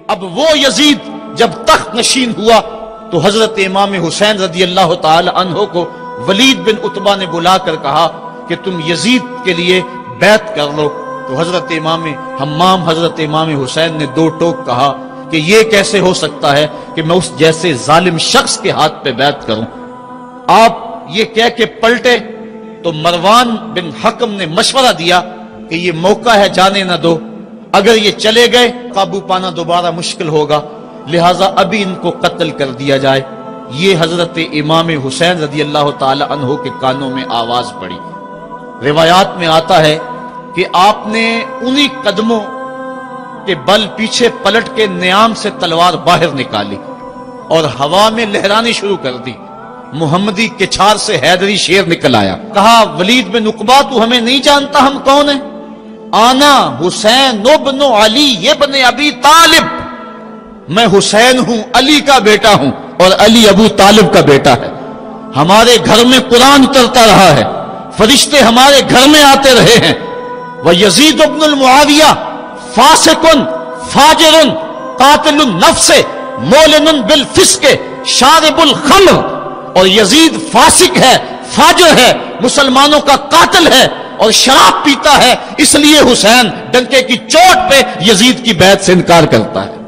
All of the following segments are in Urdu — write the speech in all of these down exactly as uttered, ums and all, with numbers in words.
اب وہ یزید جب تخت نشین ہوا تو حضرت امام حسین رضی اللہ تعالی عنہ کو ولید بن عتبہ نے بلا کر کہا کہ تم یزید کے لیے بیعت کر لو. تو حضرت امام حمام حضرت امام حسین نے دو ٹوک کہا کہ یہ کیسے ہو سکتا ہے کہ میں اس جیسے ظالم شخص کے ہاتھ پہ بیعت کروں. آپ یہ کہہ کے پلٹے تو مروان بن حکم نے مشورہ دیا کہ یہ موقع ہے جانے نہ دو، اگر یہ چلے گئے قابو پانا دوبارہ مشکل ہوگا، لہٰذا ابھی ان کو قتل کر دیا جائے. یہ حضرت امام حسین رضی اللہ تعالی عنہ کے کانوں میں آواز پڑی. روایات میں آتا ہے کہ آپ نے انہی قدموں کے بل پیچھے پلٹ کے نیام سے تلوار باہر نکالی اور ہوا میں لہرانی شروع کر دی. محمدی کے چھار سے حیدری شیر نکل آیا. کہا ولید بن عقبہ تو ہمیں نہیں جانتا ہم کون ہیں؟ آنا حسین ابن علی ابن ابی طالب، میں حسین ہوں، علی کا بیٹا ہوں، اور علی ابو طالب کا بیٹا ہے. ہمارے گھر میں قرآن اترتا رہا ہے، فرشتے ہمارے گھر میں آتے رہے ہیں. وَيَزِيدُ ابن المعاویہ فاسقن فاجرن قاتل النفس مولن بالفسق شارب الخمر، اور یزید فاسق ہے، فاجر ہے، مسلمانوں کا قاتل ہے اور شراب پیتا ہے، اس لیے حسین ڈنکے کی چوٹ پہ یزید کی بیعت سے انکار کرتا ہے.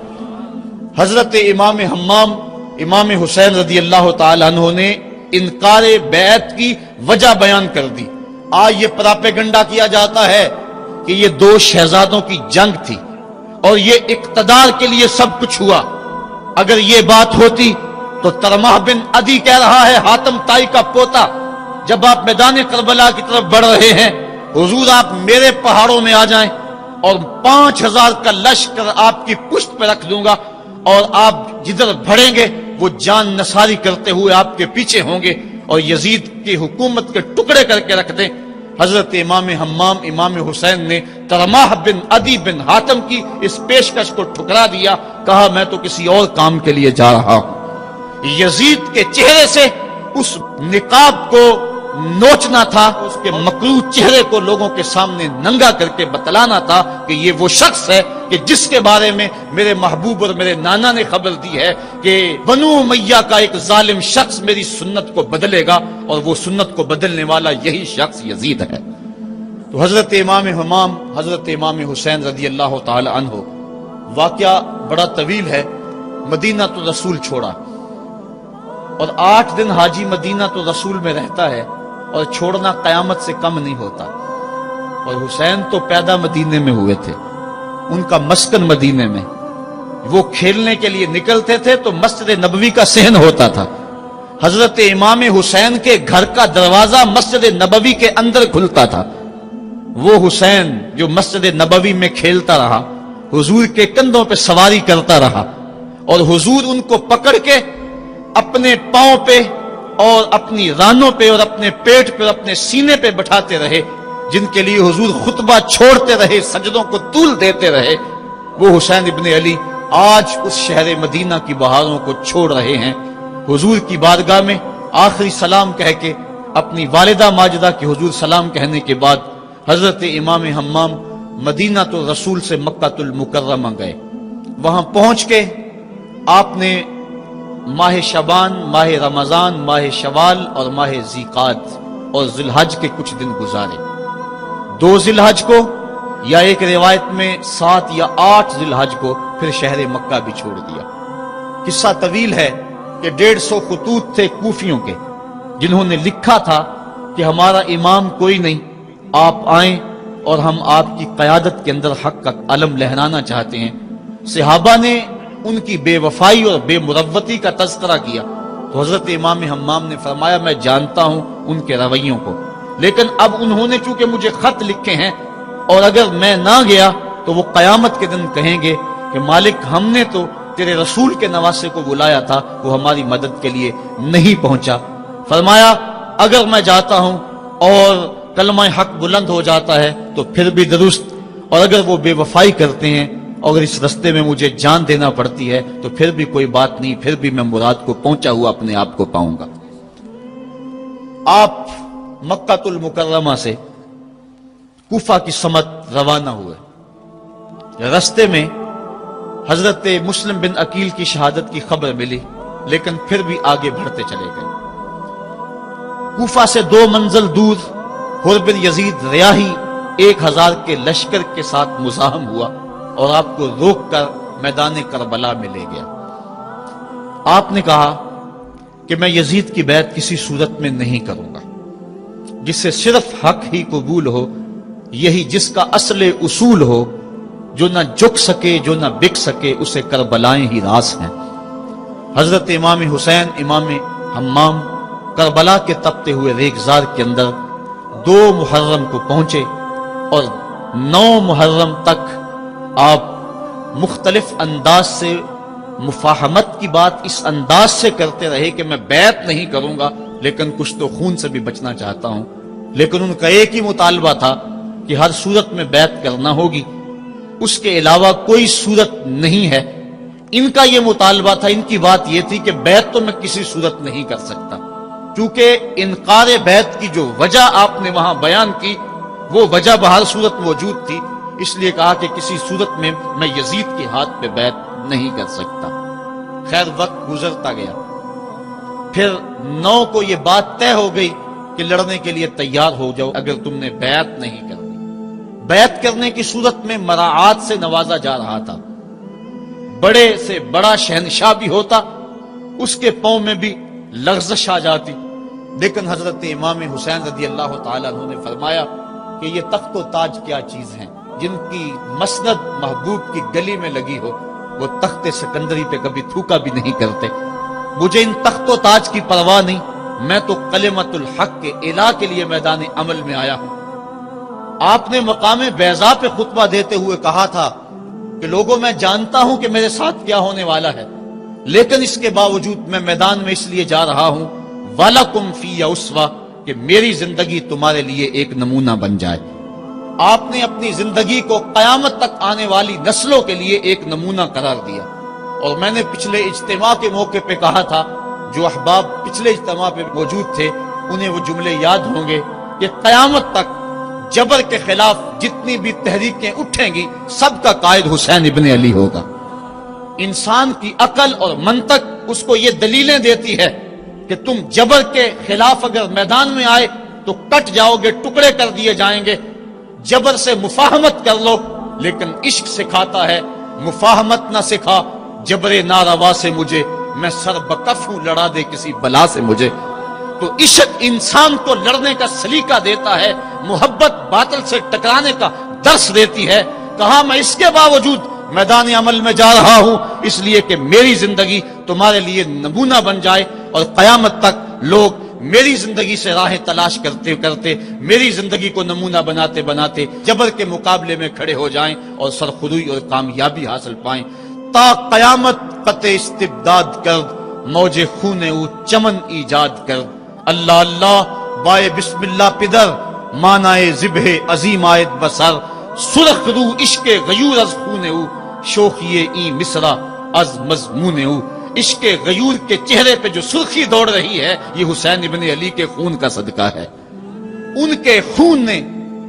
حضرت امام حمام امام حسین رضی اللہ تعالی عنہ نے انکار بیعت کی وجہ بیان کر دی. آج یہ پراپیگنڈا کیا جاتا ہے کہ یہ دو شہزادوں کی جنگ تھی اور یہ اقتدار کے لیے سب کچھ ہوا. اگر یہ بات ہوتی تو ترمح بن عدی کہہ رہا ہے، حاتم تائی کا پوتا، جب آپ میدان کربلا کی طرف بڑھ رہے ہیں، حضور آپ میرے پہاڑوں میں آ جائیں اور پانچ ہزار کا لشکر آپ کی پشت پہ رکھ دوں گا اور آپ جدھر بڑھیں گے وہ جان نثاری کرتے ہوئے آپ کے پیچھے ہوں گے اور یزید کی حکومت کے ٹکڑے کر کے رکھ دیں. حضرت امام حمام امام حسین نے ترمح بن عدی بن حاتم کی اس پیشکش کو ٹھکرا دیا. کہا میں تو کسی اور کام کے لیے جا رہا ہوں. یزید کے چہرے سے اس نقاب کو نوچنا تھا، اس کے مکروہ چہرے کو لوگوں کے سامنے ننگا کر کے بتلانا تھا کہ یہ وہ شخص ہے کہ جس کے بارے میں میرے محبوب اور میرے نانا نے خبر دی ہے کہ بنو امیہ کا ایک ظالم شخص میری سنت کو بدلے گا اور وہ سنت کو بدلنے والا یہی شخص یزید ہے. تو حضرت امام حمام حضرت امام حسین رضی اللہ تعالی عنہ، واقعہ بڑا طویل ہے. مدینہ تو رسول چھوڑا اور آٹھ دن حاجی مدینہ تو رسول میں رہتا ہے اور چھوڑنا قیامت سے کم نہیں ہوتا. اور حسین تو پیدا مدینے میں ہوئے تھے، ان کا مسکن مدینے میں، وہ کھیلنے کے لیے نکلتے تھے تو مسجد نبوی کا صحن ہوتا تھا. حضرت امام حسین کے گھر کا دروازہ مسجد نبوی کے اندر کھلتا تھا. وہ حسین جو مسجد نبوی میں کھیلتا رہا، حضور کے کندھوں پہ سواری کرتا رہا اور حضور ان کو پکڑ کے اپنے پاؤں پہ اور اپنی رانوں پہ اور اپنے پیٹ پہ اور اپنے سینے پہ بٹھاتے رہے، جن کے لیے حضور خطبہ چھوڑتے رہے، سجدوں کو طول دیتے رہے. وہ حسین ابن علی آج اس شہر مدینہ کی بہاروں کو چھوڑ رہے ہیں. حضور کی بارگاہ میں آخری سلام کہہ کے اپنی والدہ ماجدہ کی حضور سلام کہنے کے بعد حضرت امام حمام مدینہ تو رسول سے مکہ المکرمہ گئے. وہاں پہنچ کے آپ نے ماہ شعبان، ماہ رمضان، ماہ شوال اور ماہ ذیقعد اور ذی الحج کے کچھ دن گزارے. دو ذی الحج کو یا ایک روایت میں سات یا آٹھ ذی الحج کو پھر شہر مکہ بھی چھوڑ دیا. قصہ طویل ہے کہ ڈیڑھ سو خطوط تھے کوفیوں کے جنہوں نے لکھا تھا کہ ہمارا امام کوئی نہیں، آپ آئیں اور ہم آپ کی قیادت کے اندر حق کا علم لہرانا چاہتے ہیں. صحابہ نے ان کی بے وفائی اور بے مروتی کا تذکرہ کیا تو حضرت امام حمام نے فرمایا میں جانتا ہوں ان کے رویوں کو، لیکن اب انہوں نے چونکہ مجھے خط لکھے ہیں اور اگر میں نہ گیا تو وہ قیامت کے دن کہیں گے کہ مالک ہم نے تو تیرے رسول کے نواسے کو بلایا تھا، وہ ہماری مدد کے لیے نہیں پہنچا. فرمایا اگر میں جاتا ہوں اور کلمہ حق بلند ہو جاتا ہے تو پھر بھی درست، اور اگر وہ بے وفائی کرتے ہیں اور اس رستے میں مجھے جان دینا پڑتی ہے تو پھر بھی کوئی بات نہیں، پھر بھی میں مراد کو پہنچا ہوا اپنے آپ کو پاؤں گا. آپ مکہ المکرمہ سے کوفہ کی سمت روانہ ہوئے. رستے میں حضرت مسلم بن عقیل کی شہادت کی خبر ملی، لیکن پھر بھی آگے بڑھتے چلے گئے۔ کوفہ سے دو منزل دور حر بن یزید ریاحی ایک ہزار کے لشکر کے ساتھ مزاحم ہوا اور آپ کو روک کر میدان کربلا میں لے گیا۔ آپ نے کہا کہ میں یزید کی بیعت کسی صورت میں نہیں کروں گا، جس سے صرف حق ہی قبول ہو، یہی جس کا اصل اصول ہو، جو نہ جھک سکے جو نہ بک سکے، اسے کربلائیں ہی راس ہیں۔ حضرت امام حسین امام حمام کربلا کے تپتے ہوئے ریگزار کے اندر دو محرم کو پہنچے اور نو محرم تک آپ مختلف انداز سے مفاہمت کی بات اس انداز سے کرتے رہے کہ میں بیعت نہیں کروں گا، لیکن کچھ تو خون سے بھی بچنا چاہتا ہوں۔ لیکن ان کا ایک ہی مطالبہ تھا کہ ہر صورت میں بیعت کرنا ہوگی، اس کے علاوہ کوئی صورت نہیں ہے۔ ان کا یہ مطالبہ تھا، ان کی بات یہ تھی کہ بیعت تو میں کسی صورت نہیں کر سکتا، چونکہ انکار بیعت کی جو وجہ آپ نے وہاں بیان کی وہ وجہ بہر صورت موجود تھی، اس لیے کہا کہ کسی صورت میں میں یزید کے ہاتھ پہ بیعت نہیں کر سکتا۔ خیر وقت گزرتا گیا، پھر نو کو یہ بات طے ہو گئی کہ لڑنے کے لیے تیار ہو جاؤ اگر تم نے بیعت نہیں کرنی۔ بیعت کرنے کی صورت میں مراعات سے نوازا جا رہا تھا، بڑے سے بڑا شہنشاہ بھی ہوتا اس کے پاؤں میں بھی لغزش آ جاتی، لیکن حضرت امام حسین رضی اللہ تعالیٰ عنہ نے فرمایا کہ یہ تخت و تاج کیا چیز ہیں، جن کی مسند محبوب کی گلی میں لگی ہو وہ تخت سکندری پہ کبھی تھوکا بھی نہیں کرتے۔ مجھے ان تخت و تاج کی پرواہ نہیں، میں تو کلمت الحق کے اعلیٰ کے لیے میدان عمل میں آیا ہوں۔ آپ نے مقام بیضا پہ خطبہ دیتے ہوئے کہا تھا کہ لوگوں میں جانتا ہوں کہ میرے ساتھ کیا ہونے والا ہے، لیکن اس کے باوجود میں میدان میں اس لیے جا رہا ہوں وَلَكُمْ فِيَّ أُسْوَةٌ کہ میری زندگی تمہارے لیے ایک نمونہ بن جائے۔ آپ نے اپنی زندگی کو قیامت تک آنے والی نسلوں کے لیے ایک نمونہ قرار دیا، اور میں نے پچھلے اجتماع کے موقع پہ کہا تھا، جو احباب پچھلے اجتماع پہ موجود تھے انہیں وہ جملے یاد ہوں گے کہ قیامت تک جبر کے خلاف جتنی بھی تحریکیں اٹھیں گی سب کا قائد حسین ابن علی ہوگا۔ انسان کی عقل اور منطق اس کو یہ دلیلیں دیتی ہے کہ تم جبر کے خلاف اگر میدان میں آئے تو کٹ جاؤ گے، ٹکڑے کر دیے جائیں گے۔ جبر سے مفاہمت کر لو، لیکن عشق سکھاتا ہے مفاہمت نہ سکھا، جبر ناروا سے مجھے، میں سر بکف ہوں لڑا دے کسی بلا سے مجھے۔ تو عشق انسان کو لڑنے کا سلیقہ دیتا ہے، محبت باطل سے ٹکرانے کا درس دیتی ہے۔ کہا میں اس کے باوجود میدان عمل میں جا رہا ہوں اس لیے کہ میری زندگی تمہارے لیے نمونہ بن جائے، اور قیامت تک لوگ میری زندگی سے راہیں تلاش کرتے کرتے میری زندگی کو نمونہ بناتے بناتے جبر کے مقابلے میں کھڑے ہو جائیں اور سرخروئی اور کامیابی حاصل پائیں۔ تا قیامت قطع استبداد کر، موج خون او چمن ایجاد کر۔ اللہ اللہ بائے بسم اللہ پدر، مانائے ذبح عظیم آیت بسر۔ سرخ رو عشق غیور از خون او، شوخی این مصرع از مضمون او۔ عشق غیور کے چہرے پہ جو سرخی دوڑ رہی ہے یہ حسین ابن علی کے خون کا صدقہ ہے۔ ان کے خون نے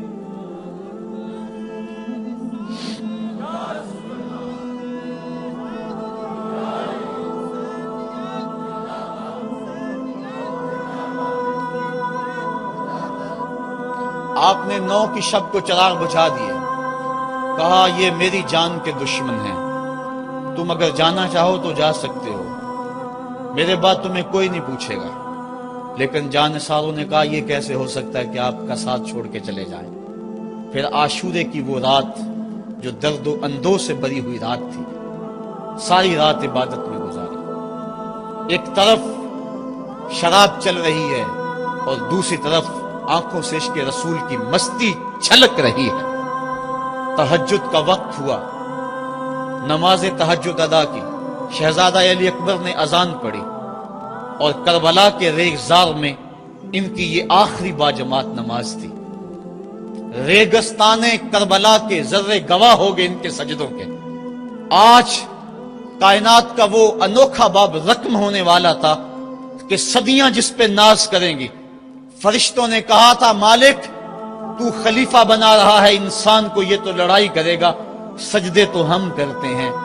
آپ نے نو کی شب کو چراغ بجھا دیے، کہا یہ میری جان کے دشمن ہیں، تم اگر جانا چاہو تو جا سکتے ہو، میرے بعد تمہیں کوئی نہیں پوچھے گا۔ لیکن جانثاروں نے کہا یہ کیسے ہو سکتا ہے کہ آپ کا ساتھ چھوڑ کے چلے جائیں۔ پھر عاشورے کی وہ رات جو درد و اندوہ سے بری ہوئی رات تھی، ساری رات عبادت میں گزاری۔ ایک طرف شراب چل رہی ہے اور دوسری طرف آنکھوں سے عشق رسول کی مستی چھلک رہی ہے۔ تہجد کا وقت ہوا، نماز تہجد ادا کی، شہزادہ علی اکبر نے اذان پڑھی، اور کربلا کے ریگزار میں ان کی یہ آخری باجماعت نماز تھی۔ ریگستان کربلا کے ذرے گواہ ہو گئے ان کے سجدوں کے۔ آج کائنات کا وہ انوکھا باب رقم ہونے والا تھا کہ صدیاں جس پہ ناز کریں گی۔ فرشتوں نے کہا تھا مالک تو خلیفہ بنا رہا ہے انسان کو، یہ تو لڑائی کرے گا، سجدے تو ہم کرتے ہیں۔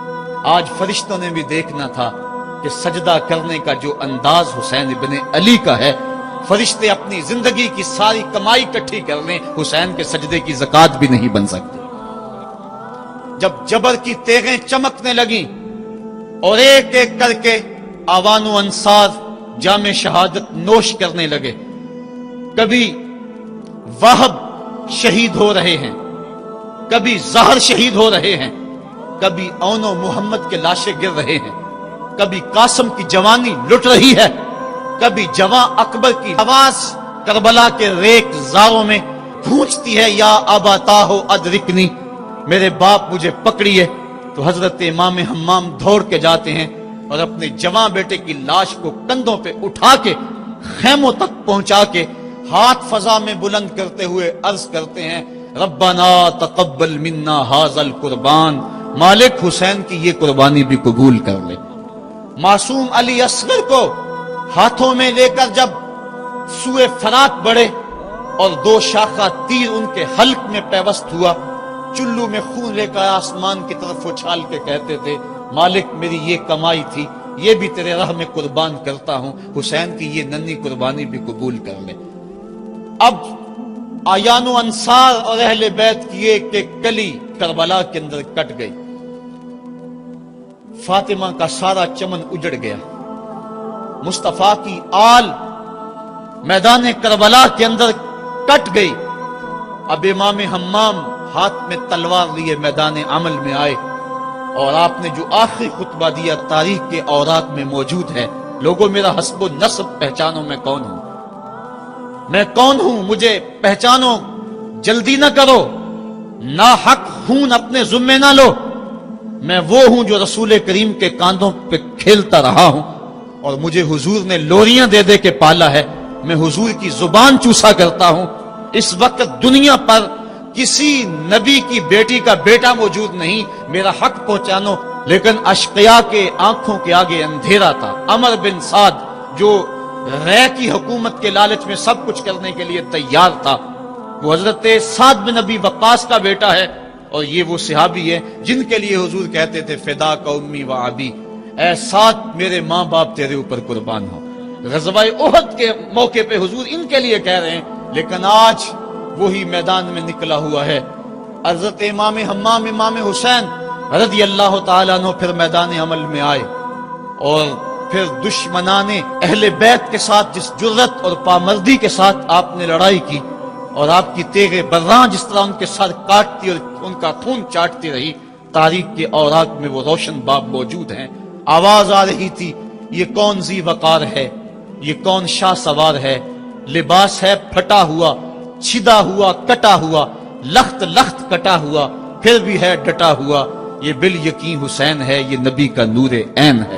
آج فرشتوں نے بھی دیکھنا تھا کہ سجدہ کرنے کا جو انداز حسین ابن علی کا ہے، فرشتے اپنی زندگی کی ساری کمائی اکٹھی کر لیں، حسین کے سجدے کی زکات بھی نہیں بن سکتی۔ جب جبر کی تیغیں چمکنے لگیں اور ایک ایک کر کے آوان و انصار جام شہادت نوش کرنے لگے، کبھی وہب شہید ہو رہے ہیں، کبھی زہر شہید ہو رہے ہیں، کبھی اون و محمد کے لاشیں گر رہے ہیں، کبھی قاسم کی جوانی لٹ رہی ہے، کبھی جواں اکبر کی آواز کربلا کے ریک زاروں میں گونجتی ہے، یا ابا ہو ادرکنی، میرے باپ مجھے پکڑیے۔ تو حضرت امام حمام دوڑ کے جاتے ہیں اور اپنے جواں بیٹے کی لاش کو کندھوں پہ اٹھا کے خیموں تک پہنچا کے ہاتھ فضا میں بلند کرتے ہوئے عرض کرتے ہیں، ربنا تقبل منا ھذا القربان، مالک حسین کی یہ قربانی بھی قبول کر لے۔ معصوم علی اصغر کو ہاتھوں میں لے کر جب سوئے فرات بڑھے اور دو شاخہ تیر ان کے حلق میں پیوست ہوا، چلو میں خون لے کر آسمان کی طرف اچھال کے کہتے تھے، مالک میری یہ کمائی تھی، یہ بھی تیرے راہ میں قربان کرتا ہوں، حسین کی یہ ننھی قربانی بھی قبول کر لے۔ اب آیان و انصار اور اہل بیت کی ایک ایک کلی کربلا کے اندر کٹ گئی، فاطمہ کا سارا چمن اجڑ گیا، مصطفیٰ کی آل میدان کربلا کے اندر کٹ گئی۔ اب امام حمام ہاتھ میں تلوار لیے میدان عمل میں آئے اور آپ نے جو آخری خطبہ دیا تاریخ کے اوراق میں موجود ہے، لوگوں میرا حسب و نسب پہچانو، میں کون ہوں، میں کون ہوں، مجھے پہچانو، جلدی نہ کرو، ناحق خون اپنے ذمے نہ لو، میں وہ ہوں جو رسول کریم کے کاندھوں پہ کھیلتا رہا ہوں اور مجھے حضور نے لوریاں دے دے کے پالا ہے، میں حضور کی زبان چوسا کرتا ہوں۔ اس وقت دنیا پر کسی نبی کی بیٹی کا بیٹا موجود نہیں، میرا حق پہنچانو۔ لیکن اشقیاء کے آنکھوں کے آگے اندھیرا تھا۔ عمر بن سعد جو رے کی حکومت کے لالچ میں سب کچھ کرنے کے لیے تیار تھا، وہ حضرت سعد بن ابی وقاص کا بیٹا ہے، اور یہ وہ صحابی ہے جن کے لیے حضور کہتے تھے فدا کا امی و ابی، اے سعد میرے ماں باپ تیرے اوپر قربان ہو۔ غزوہ احد کے موقع پہ حضور ان کے لیے کہہ رہے ہیں، لیکن آج وہی میدان میں نکلا ہوا ہے۔ حضرت امام حمام امام حسین رضی اللہ تعالیٰ عنہ پھر میدان عمل میں آئے، اور پھر دشمنان اہل بیت کے ساتھ جس جرت اور پامردی کے ساتھ آپ نے لڑائی کی، اور آپ کی تیغ براں جس طرح ان کے سر کاٹتی اور ان کا خون چاٹتی رہی، تاریخ کے اوراق میں وہ روشن باب موجود ہیں۔ آواز آ رہی تھی، یہ کون ذی وقار ہے، یہ کون شاہ سوار ہے، لباس ہے پھٹا ہوا، چھدا ہوا، کٹا ہوا، لخت لخت کٹا ہوا، پھر بھی ہے ڈٹا ہوا، یہ بال یقین حسین ہے، یہ نبی کا نور عین ہے۔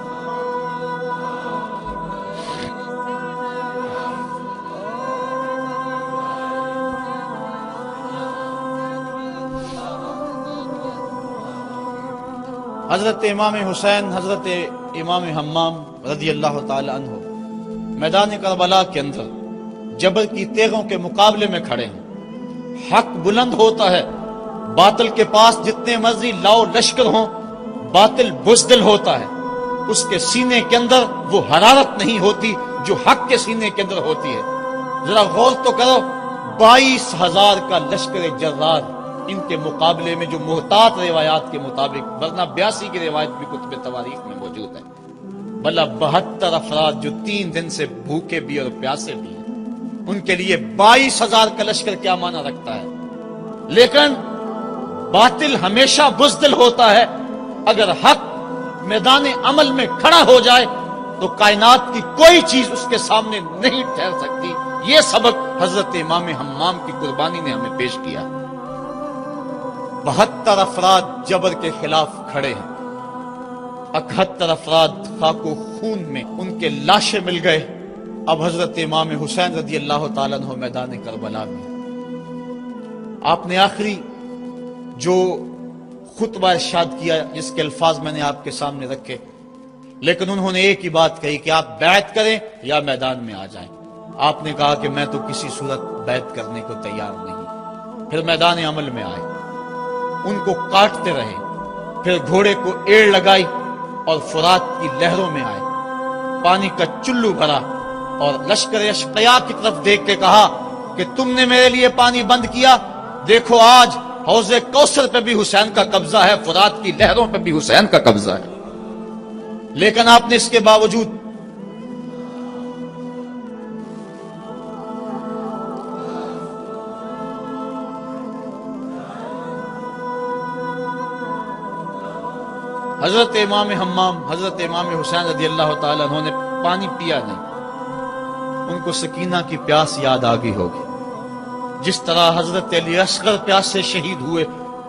حضرت امام حسین حضرت امام حمام رضی اللہ تعالی عنہ میدان کربلا کے اندر جبر کی تیغوں کے مقابلے میں کھڑے ہیں۔ حق بلند ہوتا ہے، باطل کے پاس جتنے مرضی لاؤ لشکر ہوں، باطل بزدل ہوتا ہے، اس کے سینے کے اندر وہ حرارت نہیں ہوتی جو حق کے سینے کے اندر ہوتی ہے۔ ذرا غور تو کرو، بائیس ہزار کا لشکر جرار ان کے مقابلے میں، جو محتاط روایات کے مطابق، ورنہ بیاسی کی روایت بھی کتب تواریخ میں موجود ہے، بلا بہتر افراد جو تین دن سے بھوکے بھی اور پیاسے بھی ہیں، ان کے لیے بائیس ہزار کا لشکر کیا معنی رکھتا ہے۔ لیکن باطل ہمیشہ بزدل ہوتا ہے، اگر حق میدان عمل میں کھڑا ہو جائے تو کائنات کی کوئی چیز اس کے سامنے نہیں ٹھہر سکتی۔ یہ سبق حضرت امام حمام کی قربانی نے ہمیں پیش کیا۔ بہتر افراد جبر کے خلاف کھڑے ہیں، اکہتر افراد خاک و خون میں ان کے لاشیں مل گئے۔ اب حضرت امام حسین رضی اللہ تعالیٰ عنہ میدان کربلا میں، آپ نے آخری جو خطبہ ارشاد کیا جس کے الفاظ میں نے آپ کے سامنے رکھے، لیکن انہوں نے ایک ہی بات کہی کہ آپ بیعت کریں یا میدان میں آ جائیں۔ آپ نے کہا کہ میں تو کسی صورت بیعت کرنے کو تیار نہیں۔ پھر میدان عمل میں آئے، ان کو کاٹتے رہے، پھر گھوڑے کو ایڑ لگائی اور فرات کی لہروں میں آئے، پانی کا چلو بھرا اور لشکر اشقیاء کی طرف دیکھ کے کہا کہ تم نے میرے لیے پانی بند کیا، دیکھو آج حوض کوثر پہ بھی حسین کا قبضہ ہے، فرات کی لہروں پہ بھی حسین کا قبضہ ہے۔ لیکن آپ نے اس کے باوجود حضرت امام حمام حضرت امام حسین رضی اللہ تعالیٰ عنہ نے پانی پیا نہیں، ان کو سکینہ کی پیاس یاد آ گئی ہوگی، جس طرح حضرت علی اصغر پیاس سے شہید ہوئے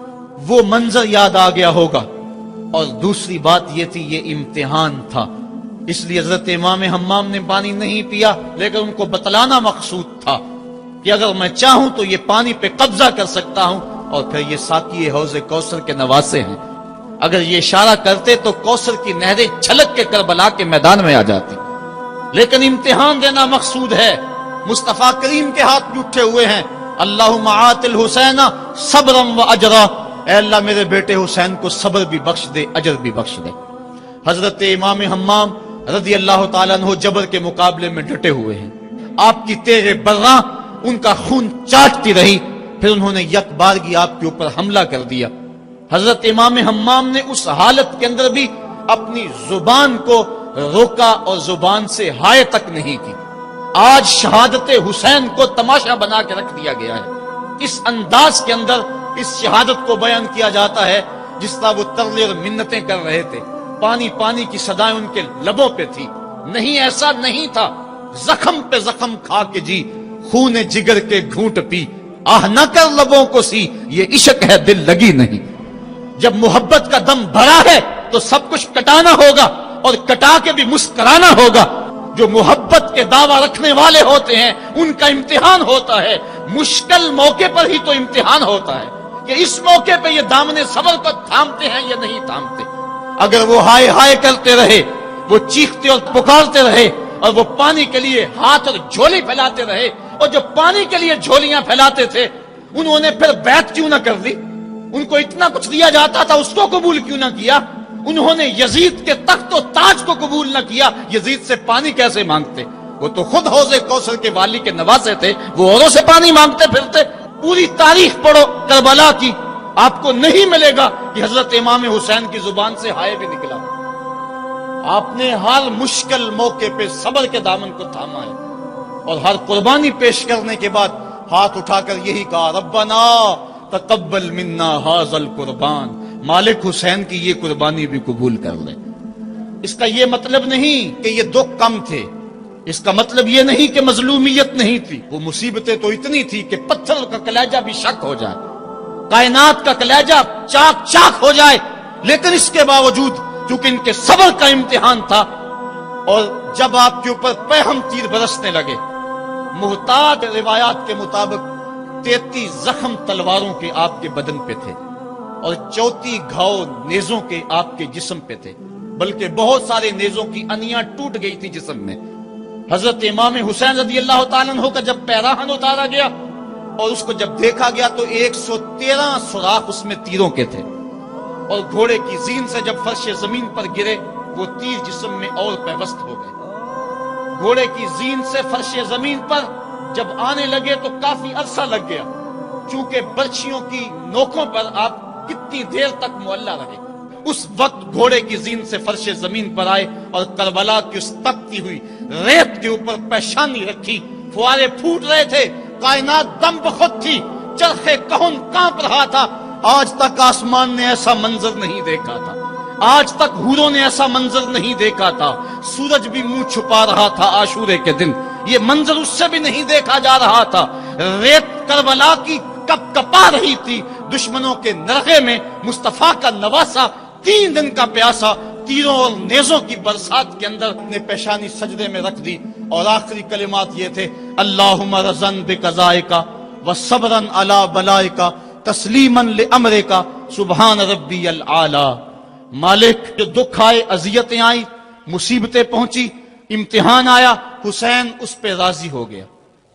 وہ منظر یاد آ گیا ہوگا۔ اور دوسری بات یہ تھی، یہ امتحان تھا، اس لیے حضرت امام حمام نے پانی نہیں پیا، لیکن ان کو بتلانا مقصود تھا کہ اگر میں چاہوں تو یہ پانی پہ قبضہ کر سکتا ہوں، اور پھر یہ ساقی حوض کوثر کے نواسے ہیں، اگر یہ اشارہ کرتے تو کوثر کی نہریں چھلک کے کربلا کے میدان میں آ جاتی، لیکن امتحان دینا مقصود ہے۔ مصطفیٰ کریم کے ہاتھ بھی اٹھے ہوئے ہیں، اللہم آت الحسین صبرا و اجرا، اے اللہ میرے بیٹے حسین کو صبر بھی بخش دے، اجر بھی بخش دے۔ حضرت امام حمام رضی اللہ تعالیٰ عنہ جبر کے مقابلے میں ڈٹے ہوئے ہیں، آپ کی تیغ برّاں ان کا خون چاٹتی رہی، پھر انہوں نے یک بارگی آپ کے اوپر حملہ کر دیا۔ حضرت امام حمام نے اس حالت کے اندر بھی اپنی زبان کو روکا اور زبان سے ہائے تک نہیں کی۔ آج شہادت حسین کو تماشا بنا کے رکھ دیا گیا ہے، اس انداز کے اندر اس شہادت کو بیان کیا جاتا ہے جس طرح وہ ترلے اور منتیں کر رہے تھے، پانی پانی کی صدائیں ان کے لبوں پہ تھی۔ نہیں، ایسا نہیں تھا، زخم پہ زخم کھا کے جی، خون جگر کے گھونٹ پی، آہ نہ کر لبوں کو سی، یہ عشق ہے دل لگی نہیں۔ جب محبت کا دم بھرا ہے تو سب کچھ کٹانا ہوگا اور کٹا کے بھی مسکرانا ہوگا۔ جو محبت کے دعویٰ رکھنے والے ہوتے ہیں ان کا امتحان ہوتا ہے، مشکل موقع پر ہی تو امتحان ہوتا ہے کہ اس موقع پہ یہ دامن صبر کو تھامتے ہیں یا نہیں تھامتے۔ اگر وہ ہائے ہائے کرتے رہے، وہ چیختے اور پکارتے رہے، اور وہ پانی کے لیے ہاتھ اور جھولی پھیلاتے رہے، اور جو پانی کے لیے جھولیاں پھیلاتے تھے انہوں نے پھر بیعت کیوں نہ کر دی؟ ان کو اتنا کچھ دیا جاتا تھا، اس کو قبول کیوں نہ کیا؟ انہوں نے یزید کے تخت و تاج کو قبول نہ کیا، یزید سے پانی کیسے مانگتے؟ وہ تو خود حوض کوثر کے والی کے نواسے تھے، وہ اوروں سے پانی مانگتے پھرتے۔ پوری تاریخ پڑھو کربلا کی، آپ کو نہیں ملے گا کہ حضرت امام حسین کی زبان سے ہائے بھی نکلا۔ آپ نے ہر مشکل موقع پہ صبر کے دامن کو تھاما ہے، اور ہر قربانی پیش کرنے کے بعد ہاتھ اٹھا کر یہی کہا، ربنا تقبل منا ھذا القربان، مالک حسین کی یہ قربانی بھی قبول کر لے۔ اس کا یہ مطلب نہیں کہ یہ دکھ کم تھے، اس کا مطلب یہ نہیں کہ مظلومیت نہیں تھی، وہ مصیبتیں تو اتنی تھی کہ پتھر کا کلیجہ بھی شک ہو جائے، کائنات کا کلیجہ چاک چاک ہو جائے، لیکن اس کے باوجود چونکہ ان کے صبر کا امتحان تھا، اور جب آپ کے اوپر پہم تیر برسنے لگے، محتاط روایات کے مطابق تینتیس زخم تلواروں کے آپ کے بدن پہ تھے، اور چوتی گھاؤ نیزوں کے آپ کے جسم پہ تھے، بلکہ بہت سارے نیزوں کی انیاں ٹوٹ گئی تھی جسم میں۔ حضرت امام حسین رضی اللہ تعالیٰ عنہ کا جب پیراہن اتارا گیا اور اس کو جب دیکھا گیا تو ایک سو تیرہ سوراخ اس میں تیروں کے تھے، اور گھوڑے کی زین سے جب فرش زمین پر گرے وہ تیر جسم میں اور پیوست ہو گئے۔ گھوڑے کی زین سے فرش زمین پر جب آنے لگے تو کافی عرصہ لگ گیا، چونکہ برچھیوں کی نوکوں پر آپ کتنی دیر تک معلّہ رہے۔ اس وقت گھوڑے کی زین سے فرش زمین پر آئے اور کربلا کی اس تپتی ہوئی ریت کے اوپر پیشانی رکھی، فوارے پھوٹ رہے تھے، کائنات دم بخود تھی، چرخ کہن کانپ رہا تھا۔ آج تک آسمان نے ایسا منظر نہیں دیکھا تھا، آج تک حوروں نے ایسا منظر نہیں دیکھا تھا، سورج بھی منہ چھپا رہا تھا عاشورے کے دن، یہ منظر اس سے بھی نہیں دیکھا جا رہا تھا۔ ریت کربلا کی کپ کپا رہی تھی، دشمنوں کے نرغے میں مصطفیٰ کا نواسا تین دن کا پیاسا تیروں اور نیزوں کی برسات کے اندر نے پیشانی سجدے میں رکھ دی، اور آخری کلمات یہ تھے، اللہم رضن بقضائک وصبرا علی بلائک تسلیما لامرک سبحان ربی العالی۔ مالک، جو دکھ آئے، اذیتیں آئی، مصیبتیں پہنچی، امتحان آیا، حسین اس پہ راضی ہو گیا،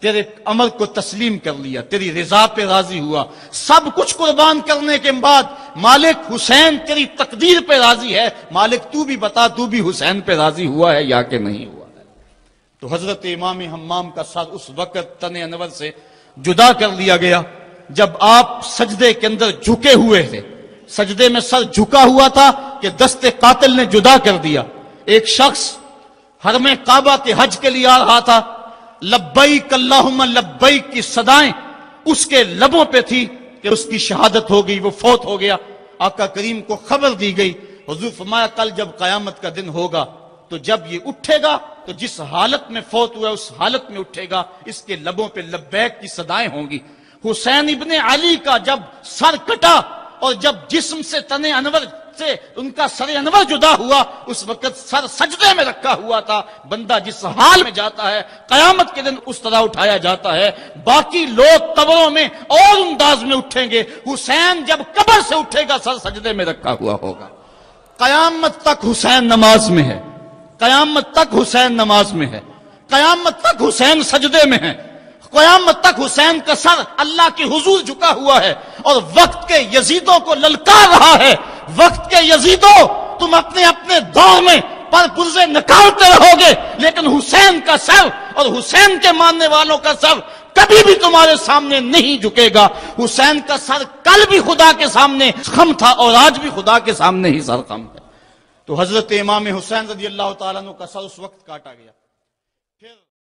تیرے امر کو تسلیم کر لیا، تیری رضا پہ راضی ہوا، سب کچھ قربان کرنے کے بعد مالک حسین تیری تقدیر پہ راضی ہے، مالک تو بھی بتا تو بھی حسین پہ راضی ہوا ہے یا کہ نہیں ہوا ہے؟ تو حضرت امام حمام کا سر اس وقت تن انور سے جدا کر لیا گیا جب آپ سجدے کے اندر جھکے ہوئے تھے، سجدے میں سر جھکا ہوا تھا کہ دست قاتل نے جدا کر دیا۔ ایک شخص حرم کعبہ کے حج کے لیے آ رہا تھا، لبیک اللہم لبیک کی صدائیں اس کے لبوں پہ تھی کہ اس کی شہادت ہو گئی، وہ فوت ہو گیا۔ آقا کریم کو خبر دی گئی، حضور فرمایا کل جب قیامت کا دن ہوگا تو جب یہ اٹھے گا تو جس حالت میں فوت ہوا اس حالت میں اٹھے گا، اس کے لبوں پہ لبیک کی صدائیں ہوں گی۔ حسین ابن علی کا جب سر کٹا اور جب جسم سے تن انور سے ان کا سر انور جدا ہوا، اس وقت سر سجدے میں رکھا ہوا تھا۔ بندہ جس حال میں جاتا ہے قیامت کے دن اس طرح اٹھایا جاتا ہے۔ باقی لوگ قبروں میں اور انداز میں اٹھیں گے، حسین جب قبر سے اٹھے گا سر سجدے میں رکھا ہوا ہوگا۔ قیامت تک حسین نماز میں ہے، قیامت تک حسین نماز میں ہے، قیامت تک حسین سجدے میں ہے، قیامت تک حسین کا سر اللہ کے حضور جھکا ہوا ہے اور وقت کے یزیدوں کو للکار رہا ہے۔ وقت کے یزیدوں، تم اپنے اپنے دور میں پر پرزے نکالتے رہو گے، لیکن حسین کا سر اور حسین کے ماننے والوں کا سر کبھی بھی تمہارے سامنے نہیں جھکے گا۔ حسین کا سر کل بھی خدا کے سامنے خم تھا اور آج بھی خدا کے سامنے ہی سر خم ہے۔ تو حضرت امام حسین رضی اللہ تعالیٰ عنہ کا سر اس وقت کاٹا گیا۔